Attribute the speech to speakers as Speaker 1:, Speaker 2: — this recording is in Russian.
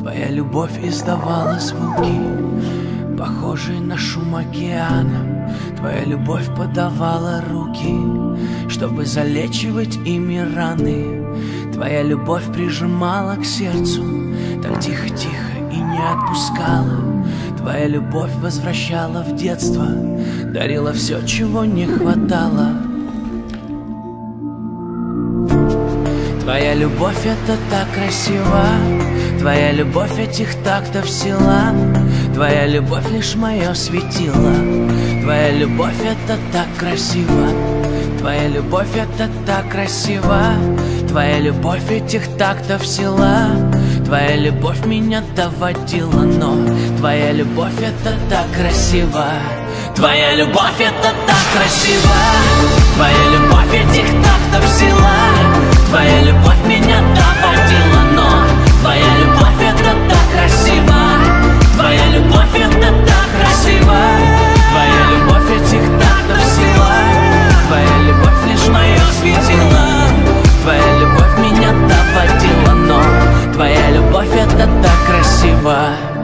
Speaker 1: Твоя любовь издавала звуки, похожие на шум океана. Твоя любовь подавала руки, чтобы залечивать ими раны. Твоя любовь прижимала к сердцу, так тихо-тихо и не отпускала. Твоя любовь возвращала в детство, дарила все, чего не хватало. Твоя любовь — это так красиво, твоя любовь этих тактов сила. Твоя любовь лишь мое светило, твоя любовь — это так красиво. Твоя любовь — это так красиво, твоя любовь этих тактов сила. Твоя любовь меня доводила, но твоя любовь — это так красиво. Твоя любовь — это так красиво, твоя любовь этих тактов сила. Твоя любовь меня доводила, но твоя любовь — это так красиво. Твоя любовь — это так красиво, твоя любовь этих тактов сила. Твоя любовь лишь мое светило, твоя любовь меня доводила, но твоя любовь — это так красиво.